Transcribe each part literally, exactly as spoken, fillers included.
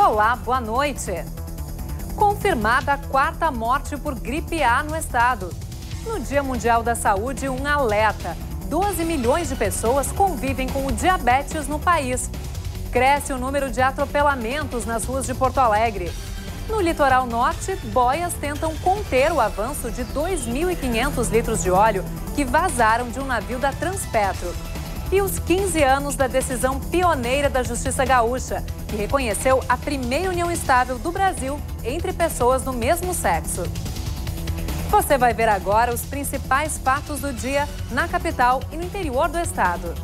Olá, boa noite. Confirmada a quarta morte por gripe A no estado. No Dia Mundial da Saúde, um alerta. doze milhões de pessoas convivem com o diabetes no país. Cresce o número de atropelamentos nas ruas de Porto Alegre. No litoral norte, boias tentam conter o avanço de dois mil e quinhentos litros de óleo que vazaram de um navio da Transpetro. E os quinze anos da decisão pioneira da Justiça Gaúcha, que reconheceu a primeira união estável do Brasil entre pessoas do mesmo sexo. Você vai ver agora os principais fatos do dia na capital e no interior do estado.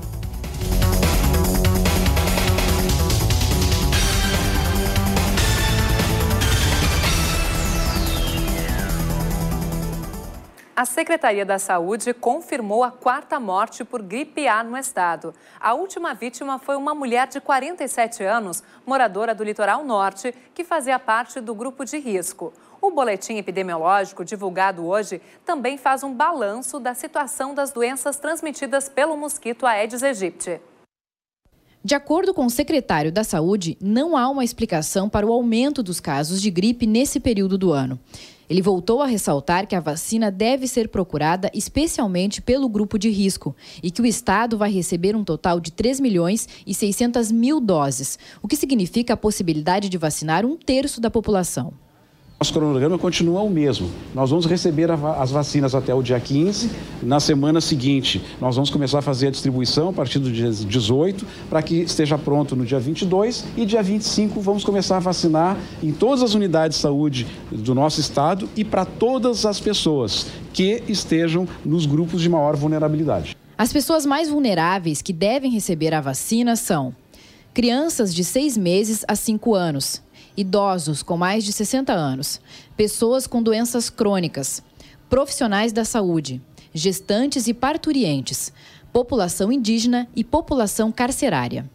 A Secretaria da Saúde confirmou a quarta morte por gripe A no estado. A última vítima foi uma mulher de quarenta e sete anos, moradora do litoral norte, que fazia parte do grupo de risco. O boletim epidemiológico divulgado hoje também faz um balanço da situação das doenças transmitidas pelo mosquito Aedes aegypti. De acordo com o secretário da Saúde, não há uma explicação para o aumento dos casos de gripe nesse período do ano. Ele voltou a ressaltar que a vacina deve ser procurada especialmente pelo grupo de risco e que o estado vai receber um total de três milhões e seiscentas mil doses, o que significa a possibilidade de vacinar um terço da população. Nosso cronograma continua o mesmo. Nós vamos receber as vacinas até o dia quinze. Na semana seguinte, nós vamos começar a fazer a distribuição a partir do dia dezoito, para que esteja pronto no dia vinte e dois. E dia vinte e cinco vamos começar a vacinar em todas as unidades de saúde do nosso estado e para todas as pessoas que estejam nos grupos de maior vulnerabilidade. As pessoas mais vulneráveis que devem receber a vacina são crianças de seis meses a cinco anos, idosos com mais de sessenta anos, pessoas com doenças crônicas, profissionais da saúde, gestantes e parturientes, população indígena e população carcerária.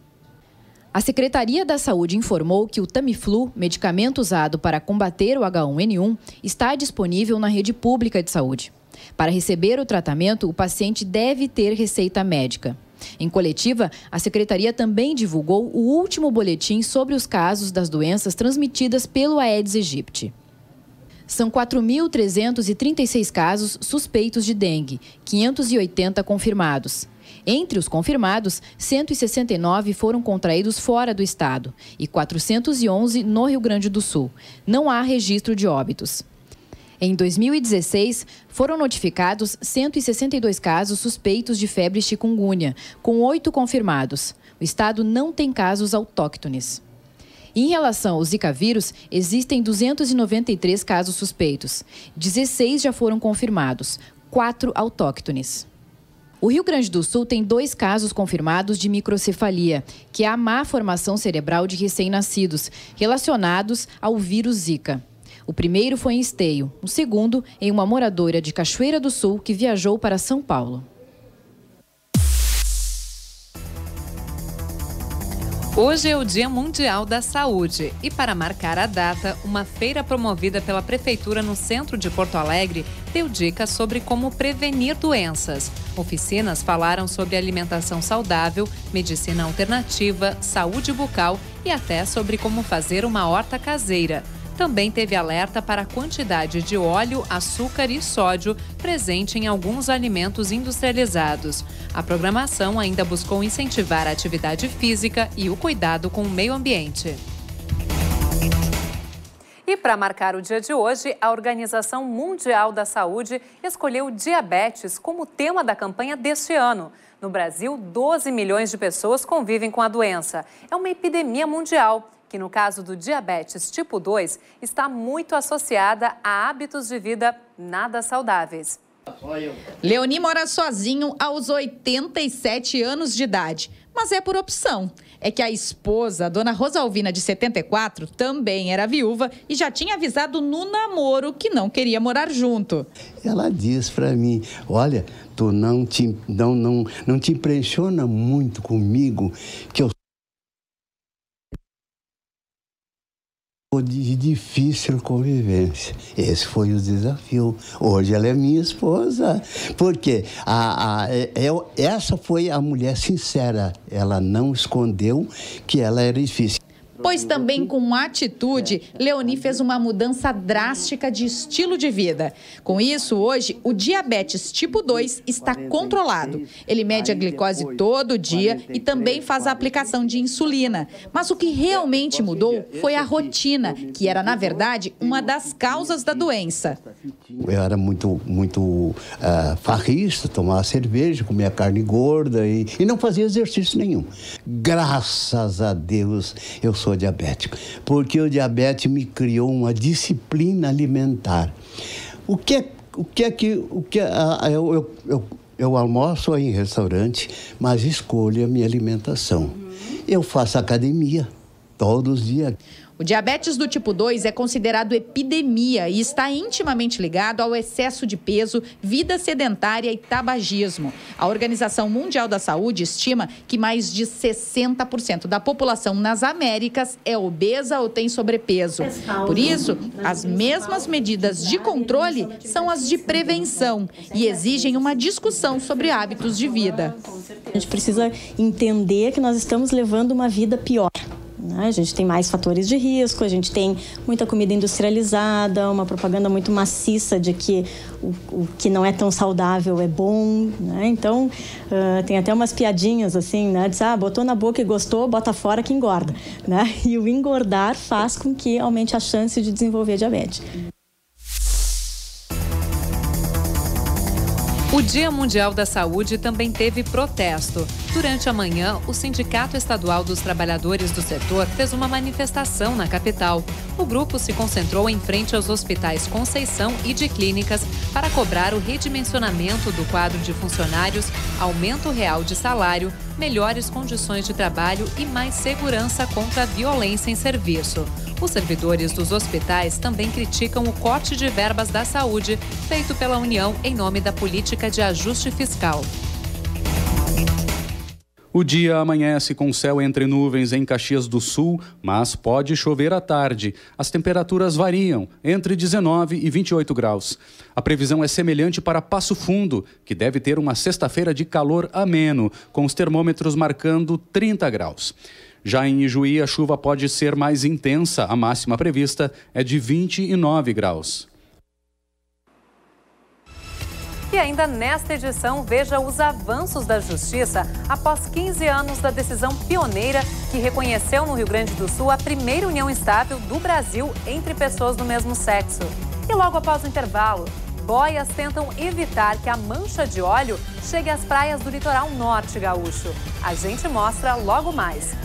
A Secretaria da Saúde informou que o Tamiflu, medicamento usado para combater o H um N um, está disponível na rede pública de saúde. Para receber o tratamento, o paciente deve ter receita médica. Em coletiva, a Secretaria também divulgou o último boletim sobre os casos das doenças transmitidas pelo Aedes aegypti. São quatro mil trezentos e trinta e seis casos suspeitos de dengue, quinhentos e oitenta confirmados. Entre os confirmados, cento e sessenta e nove foram contraídos fora do estado e quatrocentos e onze no Rio Grande do Sul. Não há registro de óbitos. Em dois mil e dezesseis, foram notificados cento e sessenta e dois casos suspeitos de febre chikungunya, com oito confirmados. O estado não tem casos autóctones. Em relação ao Zika vírus, existem duzentos e noventa e três casos suspeitos. dezesseis já foram confirmados, quatro autóctones. O Rio Grande do Sul tem dois casos confirmados de microcefalia, que é a má formação cerebral de recém-nascidos, relacionados ao vírus Zika. O primeiro foi em Esteio, o segundo em uma moradora de Cachoeira do Sul que viajou para São Paulo. Hoje é o Dia Mundial da Saúde e, para marcar a data, uma feira promovida pela Prefeitura no centro de Porto Alegre deu dicas sobre como prevenir doenças. Oficinas falaram sobre alimentação saudável, medicina alternativa, saúde bucal e até sobre como fazer uma horta caseira. Também teve alerta para a quantidade de óleo, açúcar e sódio presente em alguns alimentos industrializados. A programação ainda buscou incentivar a atividade física e o cuidado com o meio ambiente. E para marcar o dia de hoje, a Organização Mundial da Saúde escolheu diabetes como tema da campanha deste ano. No Brasil, doze milhões de pessoas convivem com a doença. É uma epidemia mundial, que no caso do diabetes tipo dois, está muito associada a hábitos de vida nada saudáveis. Leoni mora sozinho aos oitenta e sete anos de idade, mas é por opção. É que a esposa, a dona Rosalvina, de setenta e quatro, também era viúva e já tinha avisado no namoro que não queria morar junto. Ela diz pra mim, olha, tu não te, não, não, não te impressiona muito comigo, que eu de difícil convivência. Esse foi o desafio. Hoje ela é minha esposa. Porque a, a, é, essa foi a mulher sincera. Ela não escondeu que ela era difícil. Pois também com atitude, Leoni fez uma mudança drástica de estilo de vida. Com isso, hoje, o diabetes tipo dois está controlado. Ele mede a glicose todo dia e também faz a aplicação de insulina. Mas o que realmente mudou foi a rotina, que era, na verdade, uma das causas da doença. Eu era muito, muito uh, farrista, tomava cerveja, comia carne gorda e, e não fazia exercício nenhum. Graças a Deus, eu sou diabético, porque o diabetes me criou uma disciplina alimentar. O que é, o que, é que, o que é, eu, eu, eu, eu almoço em restaurante, mas escolho a minha alimentação. Eu faço academia todos os dias. O diabetes do tipo dois é considerado epidemia e está intimamente ligado ao excesso de peso, vida sedentária e tabagismo. A Organização Mundial da Saúde estima que mais de sessenta por cento da população nas Américas é obesa ou tem sobrepeso. Por isso, as mesmas medidas de controle são as de prevenção e exigem uma discussão sobre hábitos de vida. A gente precisa entender que nós estamos levando uma vida pior. A gente tem mais fatores de risco, a gente tem muita comida industrializada, uma propaganda muito maciça de que o, o que não é tão saudável é bom, né? Então, uh, tem até umas piadinhas assim, né? Diz, ah, botou na boca e gostou, bota fora que engorda, né? E o engordar faz com que aumente a chance de desenvolver diabetes. O Dia Mundial da Saúde também teve protesto. Durante a manhã, o Sindicato Estadual dos Trabalhadores do Setor fez uma manifestação na capital. O grupo se concentrou em frente aos hospitais Conceição e de clínicas para cobrar o redimensionamento do quadro de funcionários, aumento real de salário, melhores condições de trabalho e mais segurança contra a violência em serviço. Os servidores dos hospitais também criticam o corte de verbas da saúde feito pela União em nome da política de ajuste fiscal. O dia amanhece com céu entre nuvens em Caxias do Sul, mas pode chover à tarde. As temperaturas variam entre dezenove e vinte e oito graus. A previsão é semelhante para Passo Fundo, que deve ter uma sexta-feira de calor ameno, com os termômetros marcando trinta graus. Já em Ijuí, a chuva pode ser mais intensa. A máxima prevista é de vinte e nove graus. E ainda nesta edição, veja os avanços da Justiça após quinze anos da decisão pioneira que reconheceu no Rio Grande do Sul a primeira união estável do Brasil entre pessoas do mesmo sexo. E logo após o intervalo, boias tentam evitar que a mancha de óleo chegue às praias do litoral norte gaúcho. A gente mostra logo mais.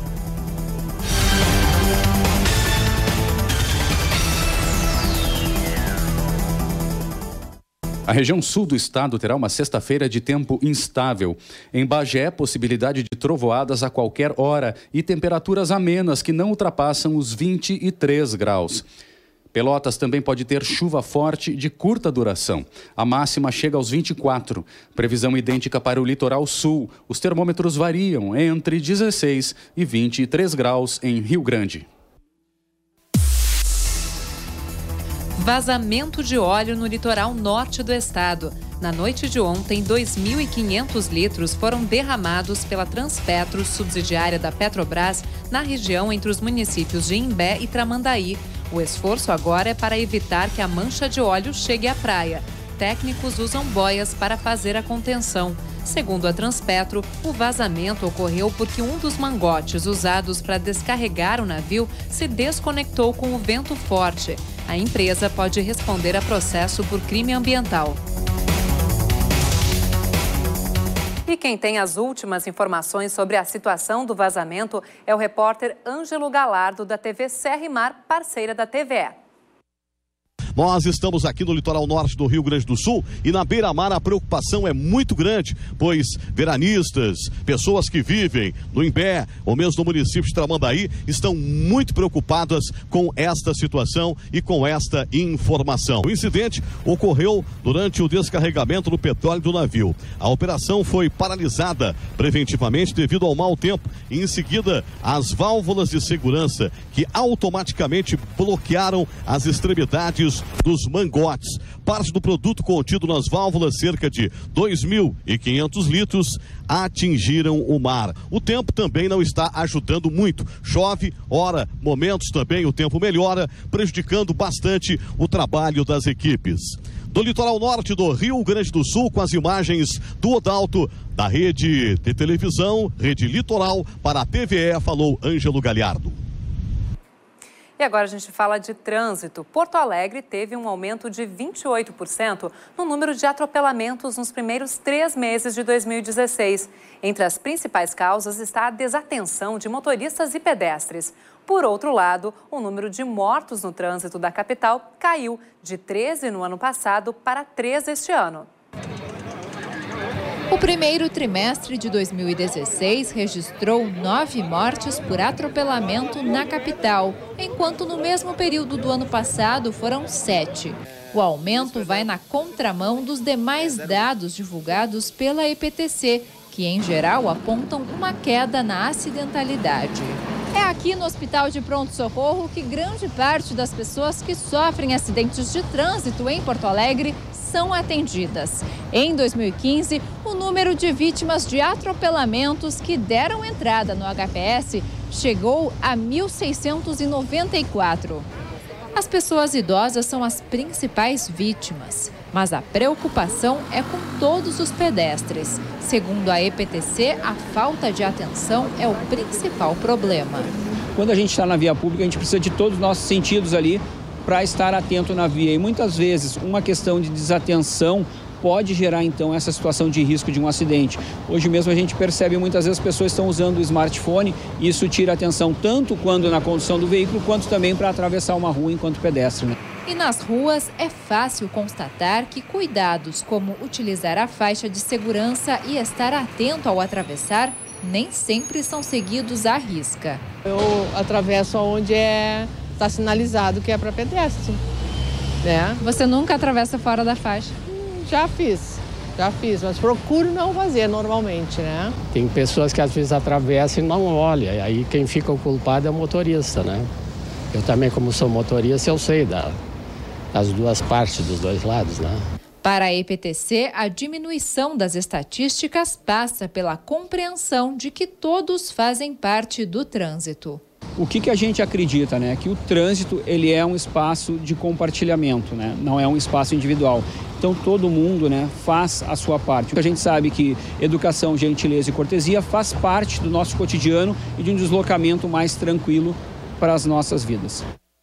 A região sul do estado terá uma sexta-feira de tempo instável. Em Bagé, possibilidade de trovoadas a qualquer hora e temperaturas amenas que não ultrapassam os vinte e três graus. Pelotas também pode ter chuva forte de curta duração. A máxima chega aos vinte e quatro. Previsão idêntica para o litoral sul. Os termômetros variam entre dezesseis e vinte e três graus em Rio Grande. Vazamento de óleo no litoral norte do estado. Na noite de ontem, dois mil e quinhentos litros foram derramados pela Transpetro, subsidiária da Petrobras, na região entre os municípios de Imbé e Tramandaí. O esforço agora é para evitar que a mancha de óleo chegue à praia. Técnicos usam boias para fazer a contenção. Segundo a Transpetro, o vazamento ocorreu porque um dos mangotes usados para descarregar o navio se desconectou com o vento forte. A empresa pode responder a processo por crime ambiental. E quem tem as últimas informações sobre a situação do vazamento é o repórter Ângelo Galardo, da T V Serra e Mar, parceira da T V E. Nós estamos aqui no litoral norte do Rio Grande do Sul e na beira-mar a preocupação é muito grande, pois veranistas, pessoas que vivem no Imbé ou mesmo no município de Tramandaí estão muito preocupadas com esta situação e com esta informação. O incidente ocorreu durante o descarregamento do petróleo do navio. A operação foi paralisada preventivamente devido ao mau tempo e em seguida as válvulas de segurança que automaticamente bloquearam as extremidades dos mangotes. Parte do produto contido nas válvulas, cerca de dois mil e quinhentos litros, atingiram o mar. O tempo também não está ajudando muito. Chove, ora, momentos também o tempo melhora, prejudicando bastante o trabalho das equipes. Do litoral norte do Rio Grande do Sul, com as imagens do Odalto, da rede de televisão, Rede Litoral, para a T V E, falou Ângelo Galhardo. E agora a gente fala de trânsito. Porto Alegre teve um aumento de vinte e oito por cento no número de atropelamentos nos primeiros três meses de dois mil e dezesseis. Entre as principais causas está a desatenção de motoristas e pedestres. Por outro lado, o número de mortos no trânsito da capital caiu de treze no ano passado para treze este ano. O primeiro trimestre de dois mil e dezesseis registrou nove mortes por atropelamento na capital, enquanto no mesmo período do ano passado foram sete. O aumento vai na contramão dos demais dados divulgados pela E P T C, que em geral apontam uma queda na acidentalidade. É aqui no Hospital de Pronto-Socorro que grande parte das pessoas que sofrem acidentes de trânsito em Porto Alegre são atendidas. Em dois mil e quinze, o número de vítimas de atropelamentos que deram entrada no H P S chegou a mil seiscentos e noventa e quatro. As pessoas idosas são as principais vítimas, mas a preocupação é com todos os pedestres. Segundo a E P T C, a falta de atenção é o principal problema. Quando a gente está na via pública, a gente precisa de todos os nossos sentidos ali para estar atento na via. E muitas vezes uma questão de desatenção pode gerar então essa situação de risco de um acidente. Hoje mesmo a gente percebe muitas vezes as pessoas estão usando o smartphone e isso tira atenção tanto quando na condução do veículo quanto também para atravessar uma rua enquanto pedestre, né? E nas ruas é fácil constatar que cuidados como utilizar a faixa de segurança e estar atento ao atravessar nem sempre são seguidos à risca. Eu atravesso onde é está sinalizado que é para pedestre, né? Você nunca atravessa fora da faixa? Já fiz, já fiz, mas procuro não fazer normalmente, né? Tem pessoas que às vezes atravessam e não olham, e aí quem fica o culpado é o motorista, né? Eu também, como sou motorista, eu sei da, das duas partes, dos dois lados, né? Para a E P T C, a diminuição das estatísticas passa pela compreensão de que todos fazem parte do trânsito. O que, que a gente acredita, né? Que o trânsito ele é um espaço de compartilhamento, né? Não é um espaço individual. Então todo mundo, né, faz a sua parte. A gente sabe que educação, gentileza e cortesia faz parte do nosso cotidiano e de um deslocamento mais tranquilo para as nossas vidas.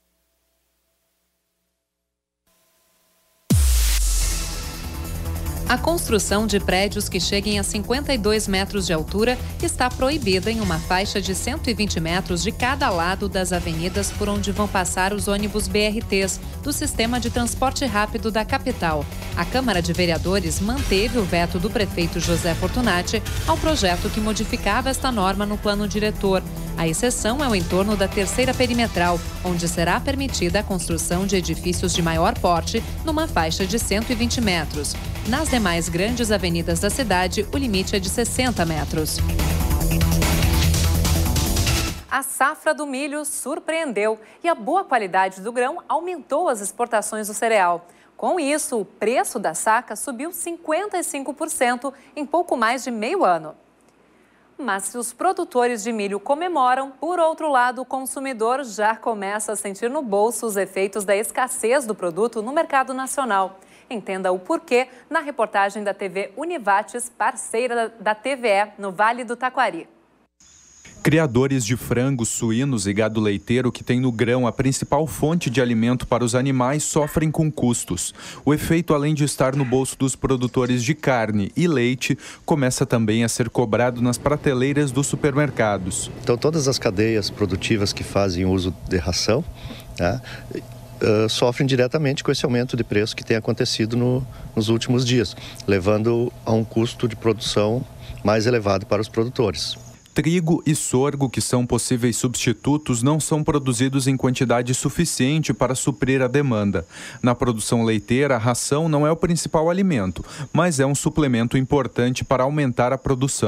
A construção de prédios que cheguem a cinquenta e dois metros de altura está proibida em uma faixa de cento e vinte metros de cada lado das avenidas por onde vão passar os ônibus B R Ts do Sistema de Transporte Rápido da capital. A Câmara de Vereadores manteve o veto do prefeito José Fortunati ao projeto que modificava esta norma no plano diretor. A exceção é o entorno da terceira perimetral, onde será permitida a construção de edifícios de maior porte numa faixa de cento e vinte metros. Nas demais grandes avenidas da cidade, o limite é de sessenta metros. A safra do milho surpreendeu e a boa qualidade do grão aumentou as exportações do cereal. Com isso, o preço da saca subiu cinquenta e cinco por cento em pouco mais de meio ano. Mas se os produtores de milho comemoram, por outro lado, o consumidor já começa a sentir no bolso os efeitos da escassez do produto no mercado nacional. Entenda o porquê na reportagem da T V Univates, parceira da T V E, no Vale do Taquari. Criadores de frangos, suínos e gado leiteiro que têm no grão a principal fonte de alimento para os animais sofrem com custos. O efeito, além de estar no bolso dos produtores de carne e leite, começa também a ser cobrado nas prateleiras dos supermercados. Então todas as cadeias produtivas que fazem uso de ração, né, uh, sofrem diretamente com esse aumento de preço que tem acontecido no, nos últimos dias, levando a um custo de produção mais elevado para os produtores. Trigo e sorgo, que são possíveis substitutos, não são produzidos em quantidade suficiente para suprir a demanda. Na produção leiteira, a ração não é o principal alimento, mas é um suplemento importante para aumentar a produção.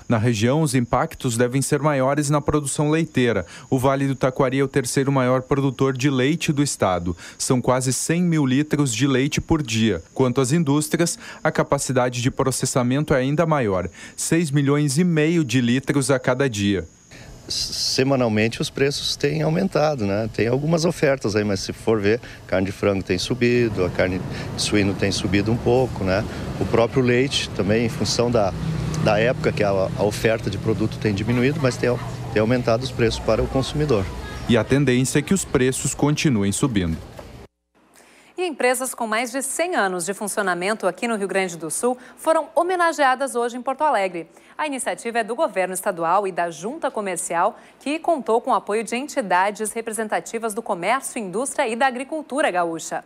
Na região, os impactos devem ser maiores na produção leiteira. O Vale do Taquari é o terceiro maior produtor de leite do estado. São quase cem mil litros de leite por dia. Quanto às indústrias, a capacidade de processamento é ainda maior, seis milhões e meio de litros a cada dia. Semanalmente os preços têm aumentado, né? Tem algumas ofertas aí, mas se for ver, carne de frango tem subido, a carne de suíno tem subido um pouco, né? O próprio leite também, em função da, da época que a, a oferta de produto tem diminuído, mas tem, tem aumentado os preços para o consumidor. E a tendência é que os preços continuem subindo. E empresas com mais de cem anos de funcionamento aqui no Rio Grande do Sul foram homenageadas hoje em Porto Alegre. A iniciativa é do governo estadual e da Junta Comercial, que contou com o apoio de entidades representativas do comércio, indústria e da agricultura gaúcha.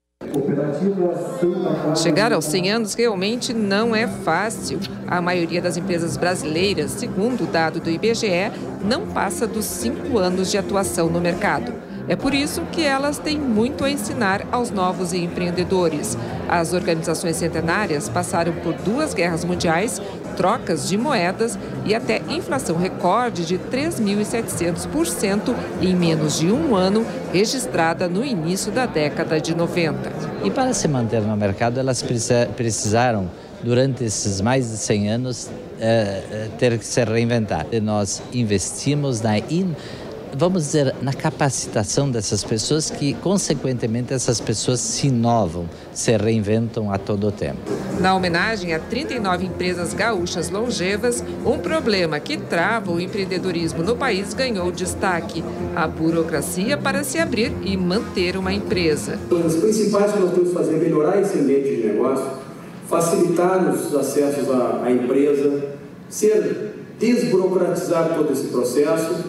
Chegar aos cem anos realmente não é fácil. A maioria das empresas brasileiras, segundo o dado do I B G E, não passa dos cinco anos de atuação no mercado. É por isso que elas têm muito a ensinar aos novos empreendedores. As organizações centenárias passaram por duas guerras mundiais, trocas de moedas e até inflação recorde de três mil e setecentos por cento em menos de um ano, registrada no início da década de noventa. E para se manter no mercado, elas precisaram, durante esses mais de cem anos, ter que se reinventar. E nós investimos na in vamos dizer, na capacitação dessas pessoas, que, consequentemente, essas pessoas se inovam, se reinventam a todo o tempo. Na homenagem a trinta e nove empresas gaúchas longevas, um problema que trava o empreendedorismo no país ganhou destaque: a burocracia para se abrir e manter uma empresa. As principais que nós temos que fazer é melhorar esse ambiente de negócio, facilitar os acessos à, à empresa, ser, desburocratizar todo esse processo.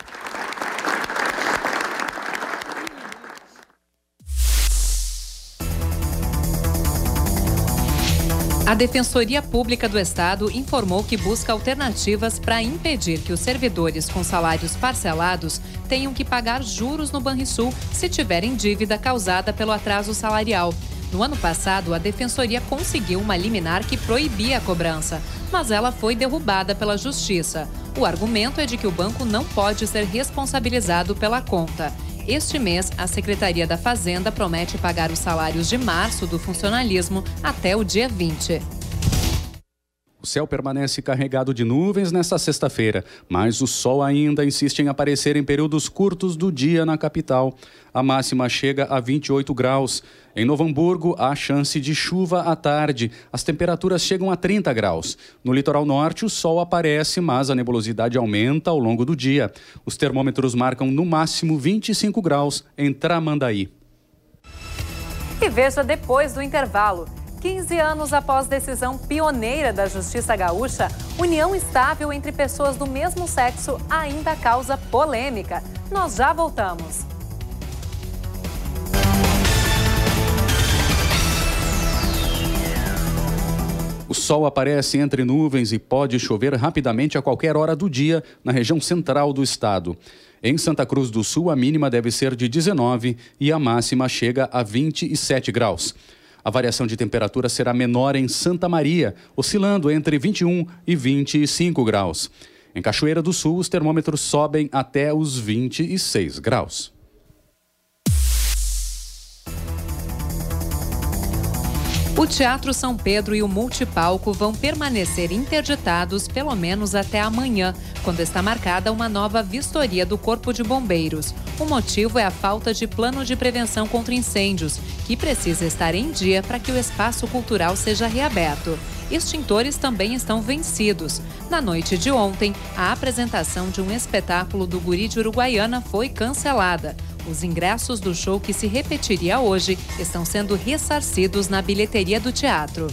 A Defensoria Pública do Estado informou que busca alternativas para impedir que os servidores com salários parcelados tenham que pagar juros no Banrisul se tiverem dívida causada pelo atraso salarial. No ano passado, a Defensoria conseguiu uma liminar que proibia a cobrança, mas ela foi derrubada pela Justiça. O argumento é de que o banco não pode ser responsabilizado pela conta. Este mês, a Secretaria da Fazenda promete pagar os salários de março do funcionalismo até o dia vinte. O céu permanece carregado de nuvens nesta sexta-feira, mas o sol ainda insiste em aparecer em períodos curtos do dia na capital. A máxima chega a vinte e oito graus. Em Novo Hamburgo, há chance de chuva à tarde. As temperaturas chegam a trinta graus. No litoral norte, o sol aparece, mas a nebulosidade aumenta ao longo do dia. Os termômetros marcam no máximo vinte e cinco graus em Tramandaí. E veja depois do intervalo. quinze anos após decisão pioneira da Justiça Gaúcha, união estável entre pessoas do mesmo sexo ainda causa polêmica. Nós já voltamos. O sol aparece entre nuvens e pode chover rapidamente a qualquer hora do dia na região central do estado. Em Santa Cruz do Sul, a mínima deve ser de dezenove e a máxima chega a vinte e sete graus. A variação de temperatura será menor em Santa Maria, oscilando entre vinte e um e vinte e cinco graus. Em Cachoeira do Sul, os termômetros sobem até os vinte e seis graus. O Teatro São Pedro e o Multipalco vão permanecer interditados pelo menos até amanhã, quando está marcada uma nova vistoria do Corpo de Bombeiros. O motivo é a falta de plano de prevenção contra incêndios, que precisa estar em dia para que o espaço cultural seja reaberto. Extintores também estão vencidos. Na noite de ontem, a apresentação de um espetáculo do Guri de Uruguaiana foi cancelada. Os ingressos do show que se repetiria hoje estão sendo ressarcidos na bilheteria do teatro.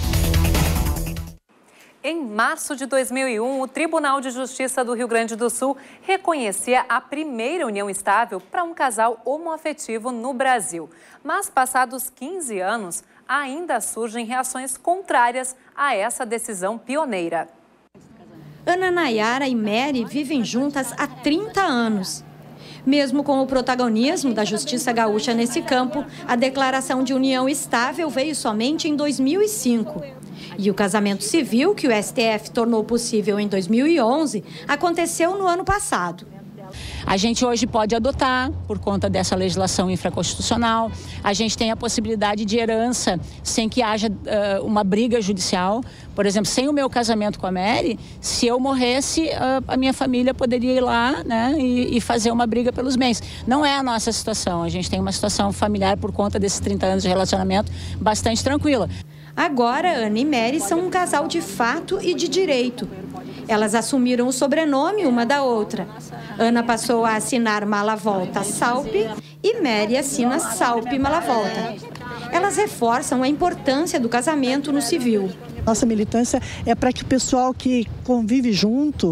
Em março de dois mil e um, o Tribunal de Justiça do Rio Grande do Sul reconhecia a primeira união estável para um casal homoafetivo no Brasil. Mas, passados quinze anos, ainda surgem reações contrárias a essa decisão pioneira. Ana Nayara e Mary vivem juntas há trinta anos. Mesmo com o protagonismo da Justiça Gaúcha nesse campo, a declaração de união estável veio somente em dois mil e cinco. E o casamento civil, que o S T F tornou possível em dois mil e onze, aconteceu no ano passado. A gente hoje pode adotar, por conta dessa legislação infraconstitucional, a gente tem a possibilidade de herança sem que haja uh, uma briga judicial. Por exemplo, sem o meu casamento com a Mary, se eu morresse, uh, a minha família poderia ir lá, né, e, e fazer uma briga pelos bens. Não é a nossa situação, a gente tem uma situação familiar por conta desses trinta anos de relacionamento bastante tranquila. Agora, Ana e Mary são um casal de fato e de direito. Elas assumiram o sobrenome uma da outra. Ana passou a assinar Malavolta Salpe e Mary assina Salpe Malavolta. Elas reforçam a importância do casamento no civil. Nossa militância é para que o pessoal que convive junto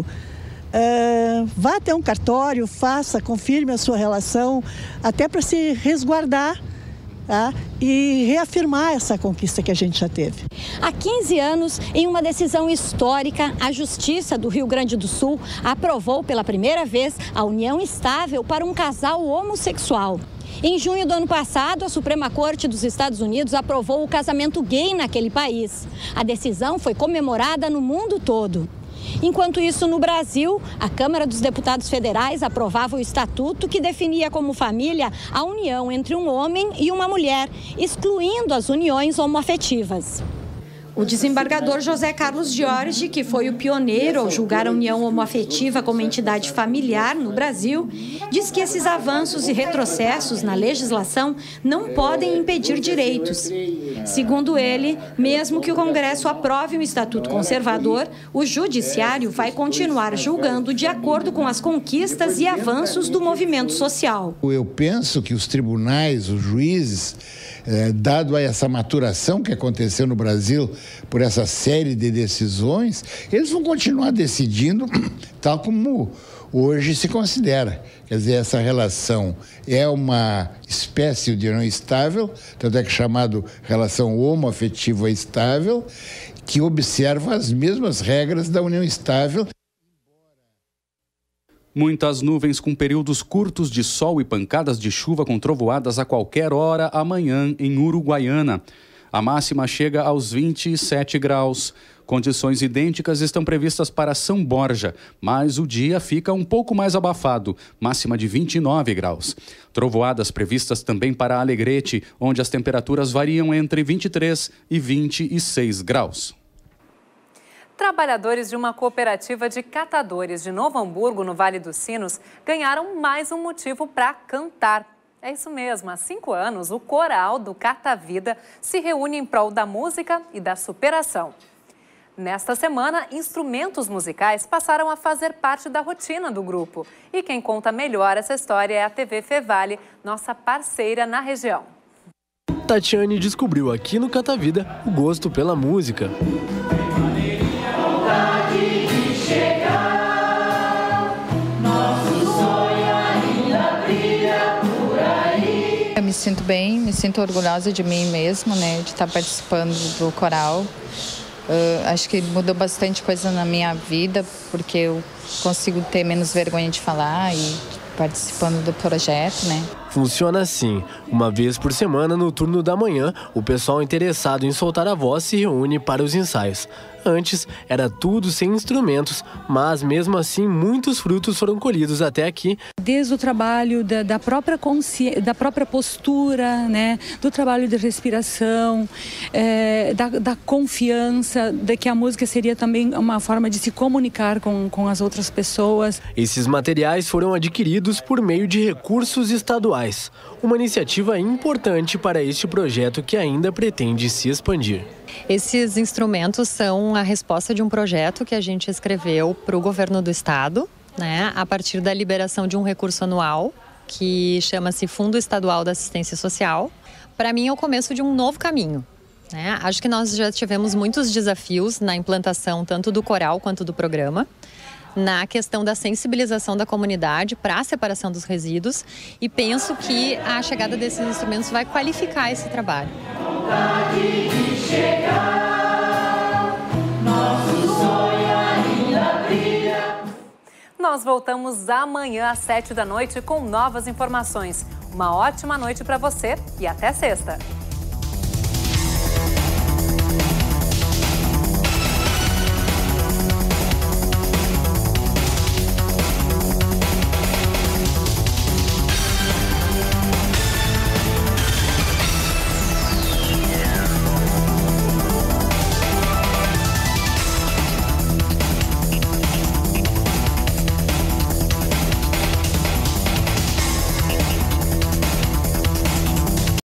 uh, vá até um cartório, faça, confirme a sua relação, até para se resguardar, tá? E reafirmar essa conquista que a gente já teve. Há quinze anos, em uma decisão histórica, a Justiça do Rio Grande do Sul aprovou pela primeira vez a união estável para um casal homossexual. Em junho do ano passado, a Suprema Corte dos Estados Unidos aprovou o casamento gay naquele país. A decisão foi comemorada no mundo todo. Enquanto isso, no Brasil, a Câmara dos Deputados Federais aprovava o estatuto que definia como família a união entre um homem e uma mulher, excluindo as uniões homoafetivas. O desembargador José Carlos Jorge, que foi o pioneiro ao julgar a união homoafetiva como entidade familiar no Brasil, diz que esses avanços e retrocessos na legislação não podem impedir direitos. Segundo ele, mesmo que o Congresso aprove um estatuto conservador, o Judiciário vai continuar julgando de acordo com as conquistas e avanços do movimento social. Eu penso que os tribunais, os juízes, eh, dado a essa maturação que aconteceu no Brasil por essa série de decisões, eles vão continuar decidindo tal como hoje se considera. Quer dizer, essa relação é uma espécie de união estável, tanto é que é chamado relação homoafetiva estável, que observa as mesmas regras da união estável. Muitas nuvens com períodos curtos de sol e pancadas de chuva com trovoadas a qualquer hora amanhã em Uruguaiana. A máxima chega aos vinte e sete graus. Condições idênticas estão previstas para São Borja, mas o dia fica um pouco mais abafado, máxima de vinte e nove graus. Trovoadas previstas também para Alegrete, onde as temperaturas variam entre vinte e três e vinte e seis graus. Trabalhadores de uma cooperativa de catadores de Novo Hamburgo, no Vale dos Sinos, ganharam mais um motivo para cantar. É isso mesmo, há cinco anos, o coral do Cata Vida se reúne em prol da música e da superação. Nesta semana, instrumentos musicais passaram a fazer parte da rotina do grupo. E quem conta melhor essa história é a T V Fevale, nossa parceira na região. Tatiane descobriu aqui no Cata Vida o gosto pela música. Eu me sinto bem, me sinto orgulhosa de mim mesma, né, de estar participando do coral. Uh, acho que mudou bastante coisa na minha vida, porque eu consigo ter menos vergonha de falar e participando do projeto, né? Funciona assim, uma vez por semana no turno da manhã, o pessoal interessado em soltar a voz se reúne para os ensaios. Antes, era tudo sem instrumentos, mas mesmo assim muitos frutos foram colhidos até aqui. Desde o trabalho da, da, própria, consci... da própria postura, né? Do trabalho de respiração, é, da, da confiança, de que a música seria também uma forma de se comunicar com, com as outras pessoas. Esses materiais foram adquiridos por meio de recursos estaduais, uma iniciativa importante para este projeto que ainda pretende se expandir. Esses instrumentos são a resposta de um projeto que a gente escreveu para o governo do estado, né, a partir da liberação de um recurso anual que chama-se Fundo Estadual da Assistência Social. Para mim é o começo de um novo caminho, né? Acho que nós já tivemos muitos desafios na implantação tanto do coral quanto do programa, na questão da sensibilização da comunidade para a separação dos resíduos, e penso que a chegada desses instrumentos vai qualificar esse trabalho. Nós voltamos amanhã às sete da noite com novas informações. Uma ótima noite para você e até sexta.